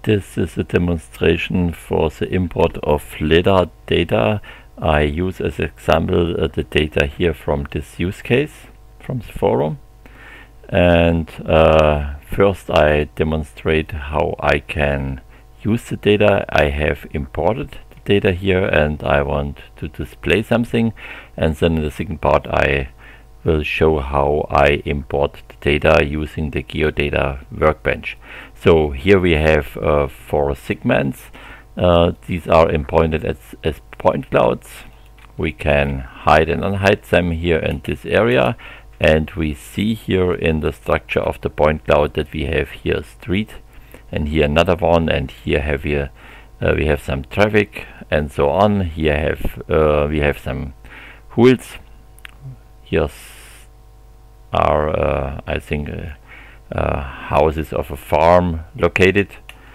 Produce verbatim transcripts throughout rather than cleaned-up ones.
This is a demonstration for the import of LiDAR data. I use as example uh, the data here from this use case from the forum. And uh, first I demonstrate how I can use the data. I have imported the data here and I want to display something, and then in the second part I will show how I import the data using the GeoData workbench. So here we have uh, four segments. Uh, these are imported as, as point clouds. We can hide and unhide them here in this area, and we see here in the structure of the point cloud that we have here street, and here another one, and here have here uh, we have some traffic and so on. Here have uh, we have some wheels. Here are uh, I think uh, uh, houses of a farm located.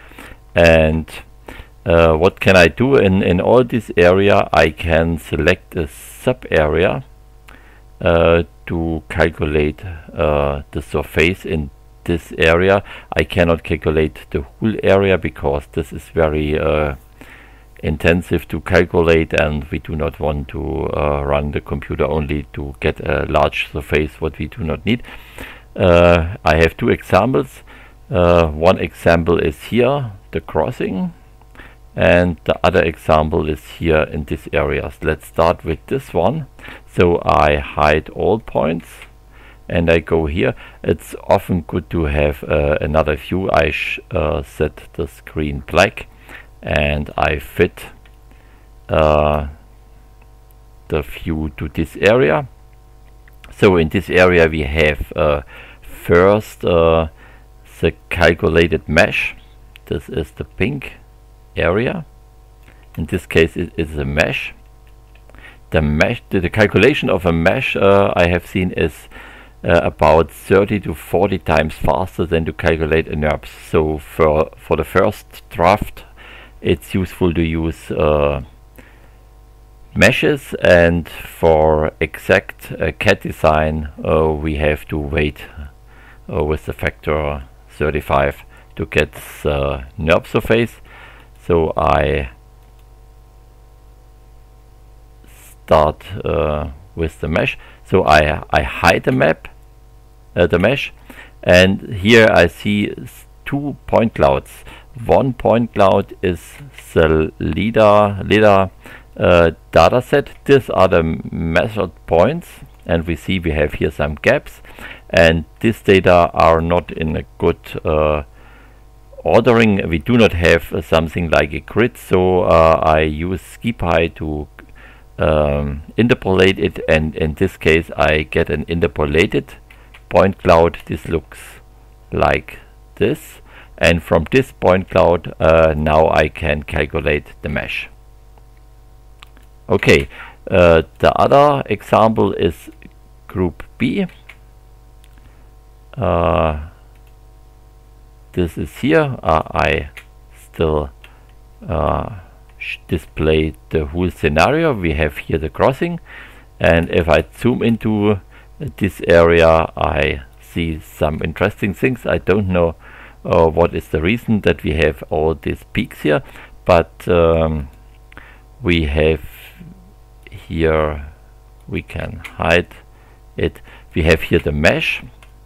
And uh, what can I do in in all this area? I can select a sub area uh, to calculate uh, the surface in this area. I cannot calculate the whole area because this is very uh, intensive to calculate, and we do not want to uh, run the computer only to get a large surface what we do not need. Uh, I have two examples. Uh, one example is here, the crossing, and the other example is here in this area. Let's start with this one. So I hide all points and I go here. It's often good to have uh, another view. I sh uh, set the screen black and I fit uh, the view to this area. So in this area we have uh, first uh, the calculated mesh. This is the pink area. In this case it is a mesh. The mesh, the, the calculation of a mesh uh, I have seen is uh, about thirty to forty times faster than to calculate a NURBS. So for for the first draft it's useful to use uh, meshes, and for exact uh, C A D design uh, we have to wait uh, with the factor thirty-five to get the NURBS surface. So I start uh, with the mesh. So I I hide the map, uh, the mesh, and here I see two point clouds. One point cloud is the LiDAR LiDAR uh, data set. These are the measured points, and we see we have here some gaps, and these data are not in a good uh, ordering. We do not have uh, something like a grid, so uh, I use SciPy to um, interpolate it, and in this case I get an interpolated point cloud. This looks like this. And from this point cloud uh, now I can calculate the mesh. Okay, uh, the other example is group B. Uh, this is here. Uh, I still uh, display the whole scenario. We have here the crossing, and if I zoom into uh, this area I see some interesting things. I don't know Uh, what is the reason that we have all these peaks here, but um, we have here, we can hide it. We have here the mesh,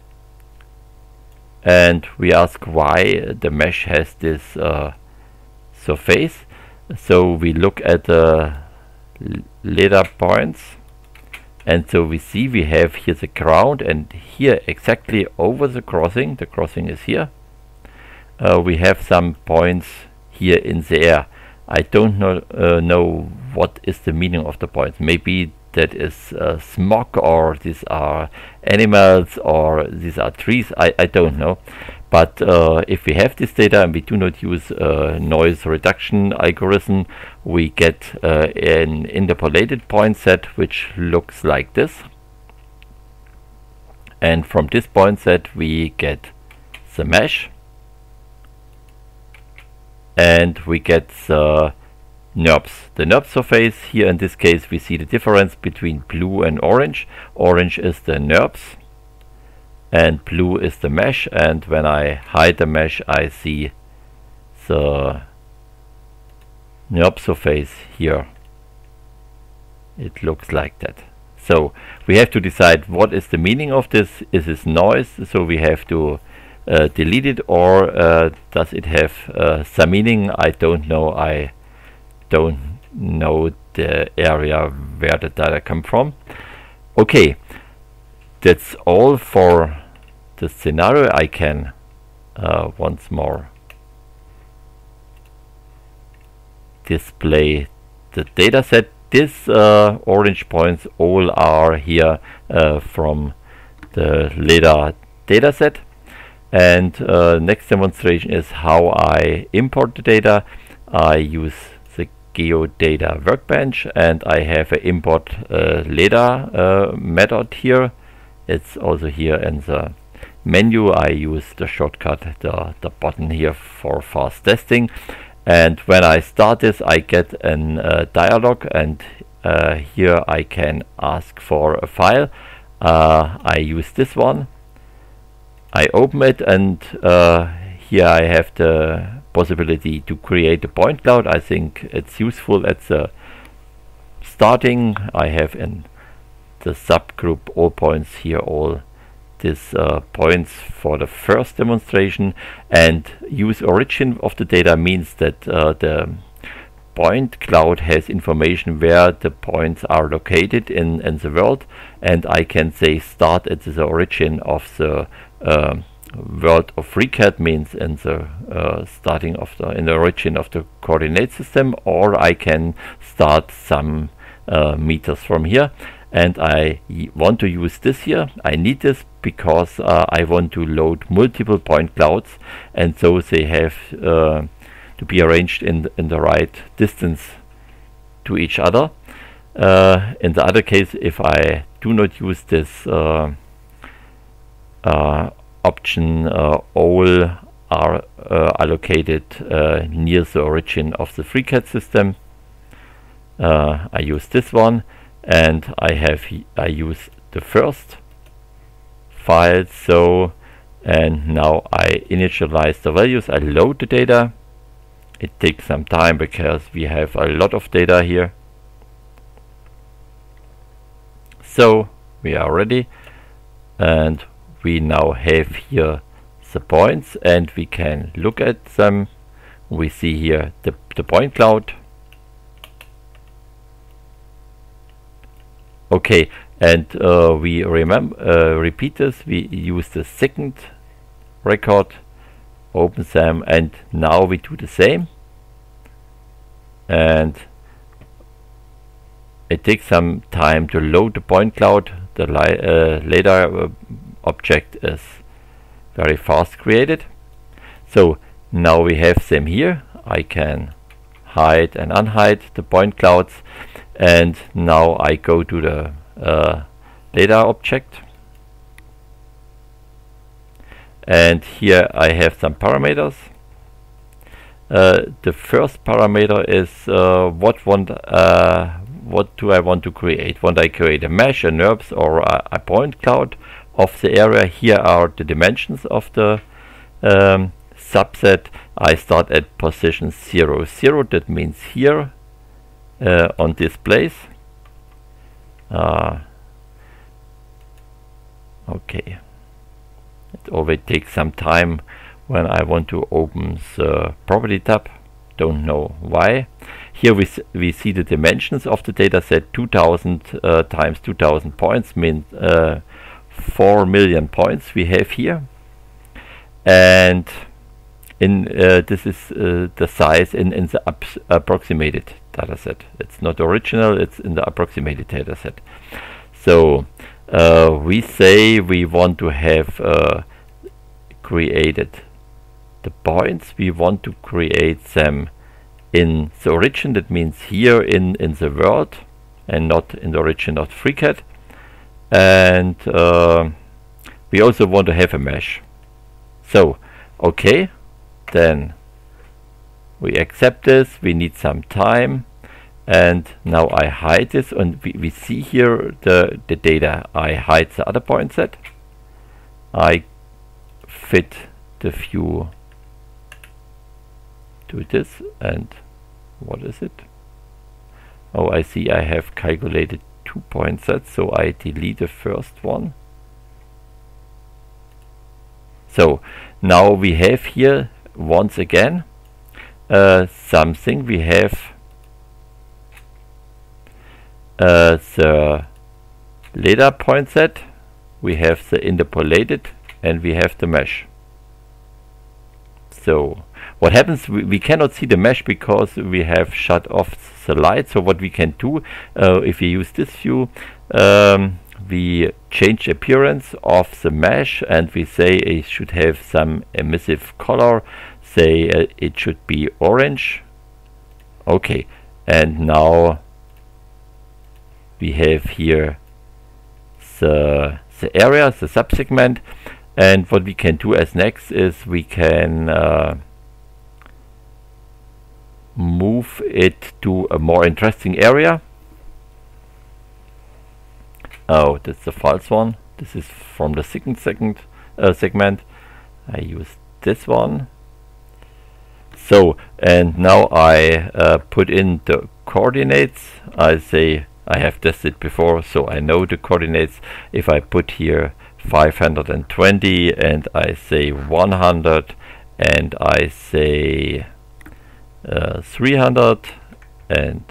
and we ask why the mesh has this uh, surface. So we look at the LiDAR points, and so we see we have here the ground, and here exactly over the crossing, the crossing is here. Uh, we have some points here in the air. I don't know uh, know what is the meaning of the points. Maybe that is uh, smog, or these are animals, or these are trees. I, I don't know. But uh, if we have this data and we do not use a noise reduction algorithm, we get uh, an interpolated point set which looks like this. And from this point set we get the mesh, and we get the NURBS. The NURBS surface here in this case we see the difference between blue and orange. Orange is the NURBS and blue is the mesh, and when I hide the mesh I see the NURB surface here. It looks like that. So we have to decide what is the meaning of this. Is this noise? So we have to uh, delete it, or uh, does it have uh, some meaning? I don't know. I don't know the area where the data come from. Okay, that's all for the scenario. I can uh, once more display the data set. This uh, orange points all are here uh, from the LiDAR dataset. And uh, next demonstration is how I import the data. I use the GeoData workbench, and I have an import uh, LiDAR uh, method here. It's also here in the menu. I use the shortcut, the, the button here for fast testing. And when I start this, I get a uh, dialog, and uh, here I can ask for a file. Uh, I use this one. I open it, and uh, here I have the possibility to create a point cloud. I think it's useful at the starting. I have in the subgroup all points here, all these uh, points for the first demonstration, and use origin of the data means that uh, the point cloud has information where the points are located in, in the world, and I can say start at the origin of the uh, world of FreeCAD, means in the uh, starting of the in the origin of the coordinate system, or I can start some uh, meters from here. And I want to use this here. I need this because uh, I want to load multiple point clouds, and so they have uh, to be arranged in the, in the right distance to each other. Uh, in the other case, if I do not use this uh, uh, option, uh, all are uh, allocated uh, near the origin of the FreeCAD system. Uh, I use this one. And I have I use the first file, so and now I initialize the values. I load the data. It takes some time because we have a lot of data here. So we are ready, and we now have here the points, and we can look at them. We see here the, the point cloud. Okay, and uh, we remember uh, repeat this. We use the second record, open them, and now we do the same. And it takes some time to load the point cloud. The li uh, LiDAR uh, object is very fast created. So now we have them here. I can hide and unhide the point clouds. And now I go to the uh, LiDAR object, and here I have some parameters. Uh, the first parameter is uh, what want uh, what do I want to create? Want I create a mesh, a NURBS, or a, a point cloud of the area? Here are the dimensions of the um, subset. I start at position zero zero. That means here. Uh, on this place. Uh, okay, it always takes some time when I want to open the property tab. Don't know why. Here we we see the dimensions of the data set. two thousand uh, times two thousand points means uh, four million points we have here, and in uh, this is uh, the size in in the approximated dataset. It's not original, it's in the approximated dataset. So uh, we say we want to have uh, created the points. We want to create them in the origin. That means here in in the world, and not in the origin of FreeCAD. And uh, we also want to have a mesh. So okay, then we accept this. We need some time, and now I hide this, and we, we see here the, the data. I hide the other point set. I fit the view do this, and what is it? Oh, I see I have calculated two point sets, so I delete the first one. So now we have here once again uh, something. We have uh, the LiDAR point set, we have the interpolated, and we have the mesh. So what happens, we, we cannot see the mesh because we have shut off the light. So what we can do, uh, if we use this view, um, we change appearance of the mesh and we say it should have some emissive color, say uh, it should be orange. Okay, and now we have here the, the area, the subsegment, and what we can do as next is we can uh, move it to a more interesting area. Oh, that's the false one. This is from the second second uh, segment. I use this one. So, and now I uh, put in the coordinates. I say I have tested before, so I know the coordinates. If I put here five hundred twenty and I say one hundred and I say uh, three hundred and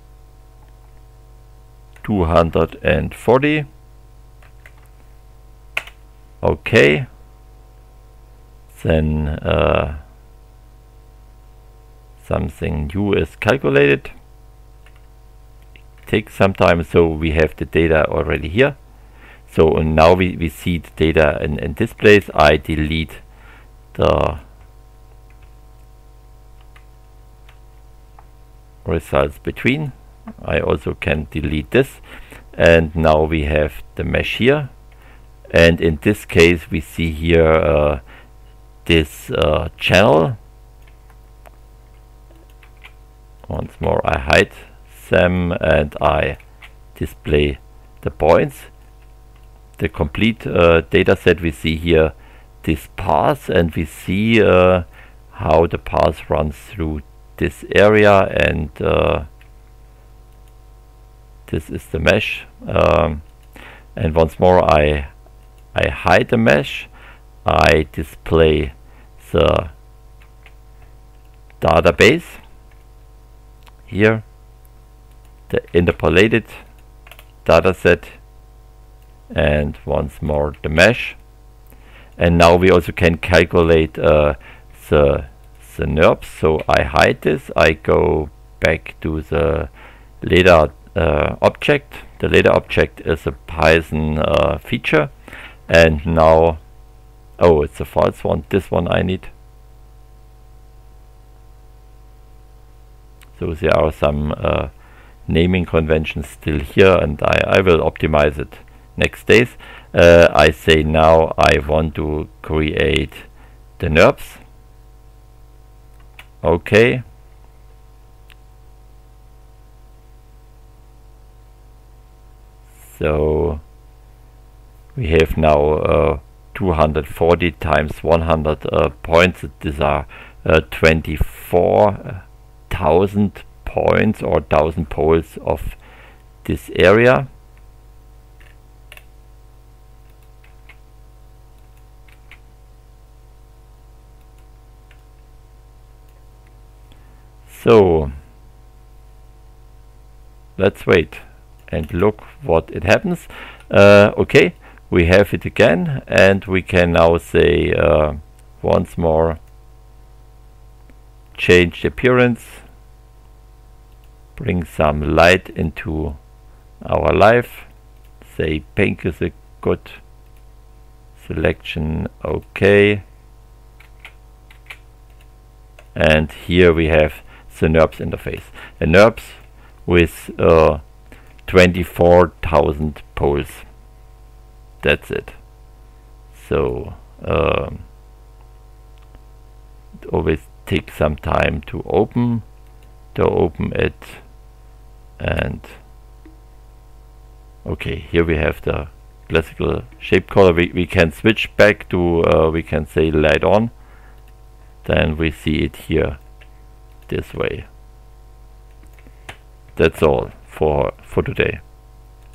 two hundred forty. Okay, then uh, something new is calculated. It takes some time, so we have the data already here. So and now we, we see the data in, in this place. I delete the results between. I also can delete this, and now we have the mesh here, and in this case we see here uh, this uh, channel. Once more I hide them and I display the points. The complete uh, data set, we see here this path, and we see uh, how the path runs through this area, and uh, this is the mesh. Um, and once more I I hide the mesh, I display the database here, the interpolated dataset, and once more the mesh. And now we also can calculate uh, the the N U R B S. So I hide this, I go back to the LiDAR uh, object. The LiDAR object is a Python uh, feature, and now, oh, it's a false one, this one I need. So there are some uh, naming conventions still here, and I, I will optimize it next days. uh, I say now I want to create the N U R B S. Okay, so we have now uh, two hundred forty times one hundred uh, points. These are uh, twenty-four thousand points or thousand poles of this area. So let's wait and look what it happens. Uh, okay, we have it again, and we can now say uh, once more change the appearance, bring some light into our life, say pink is a good selection. Okay, and here we have the N U R B S interface. A N U R B S with uh, twenty-four thousand poles. That's it. So um, it always takes some time to open to open it, and okay, here we have the classical shape color. We, we can switch back to uh, we can say light on, then we see it here this way. That's all for for today.